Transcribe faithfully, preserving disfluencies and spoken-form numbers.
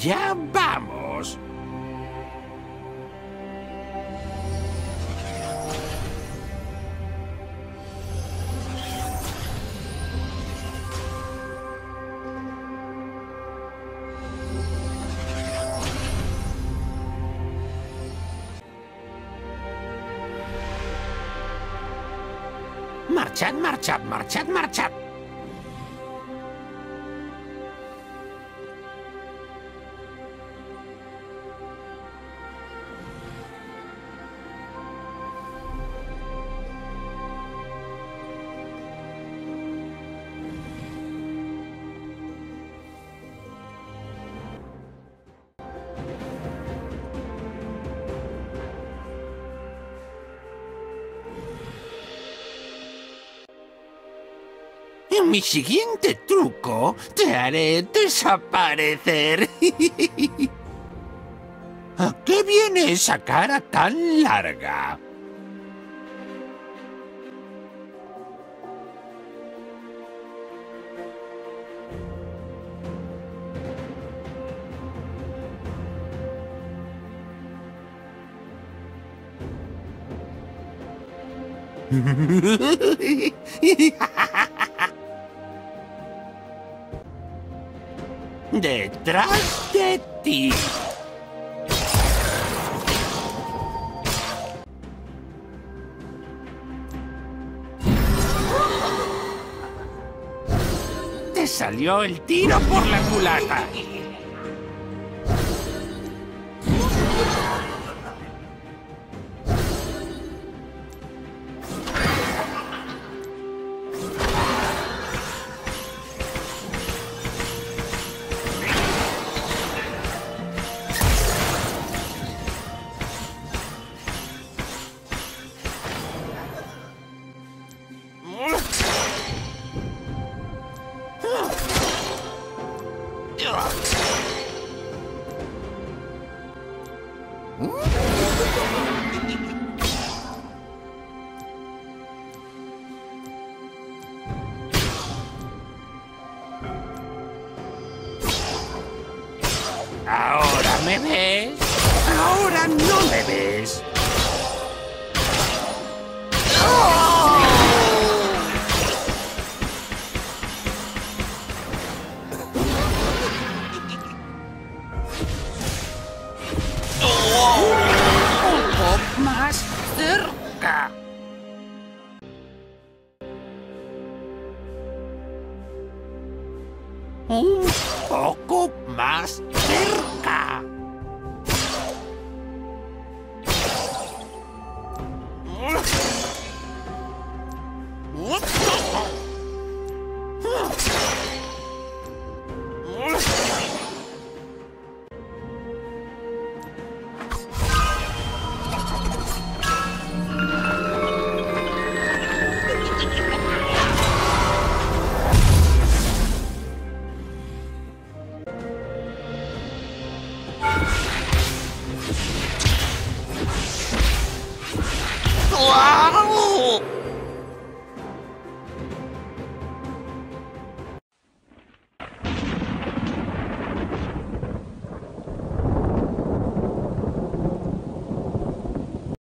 Allá vamos. Marchad, marchad, marchad, marchad. En mi siguiente truco, te haré desaparecer. ¿A qué viene esa cara tan larga? Detrás de ti. Te salió el tiro por la culata. ¿Ahora me ves? Ahora no me ves. Un poco más cerca. Un poco más cerca. ¡Uah!